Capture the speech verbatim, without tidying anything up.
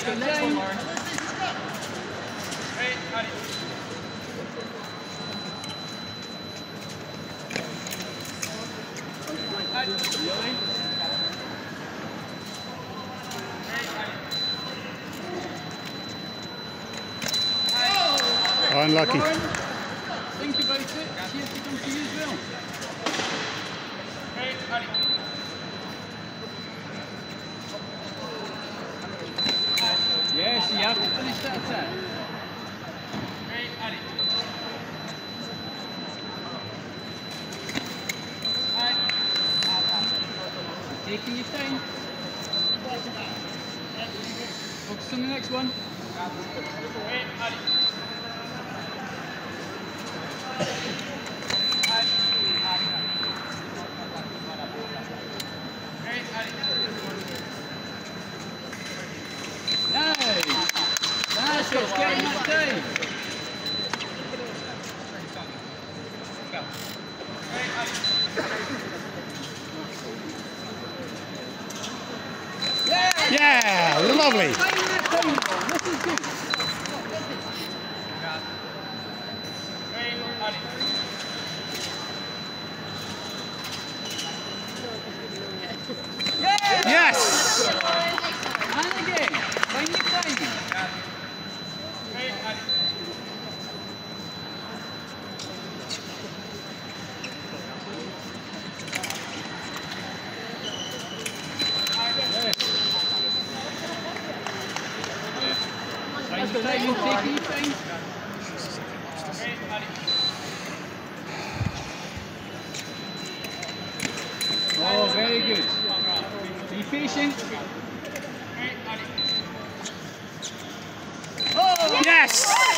the next one, Lauren. Unlucky. Lauren, think about it. See if it comes to you as well. Yes, you have to finish that attack. Taking your time. Focus on the next one. Nice! Nice, it's getting that time. Yeah, lovely. This is good. Yes! And again, find your timing. Find your timing, take your time. Oh, very good. Be patient. Yes!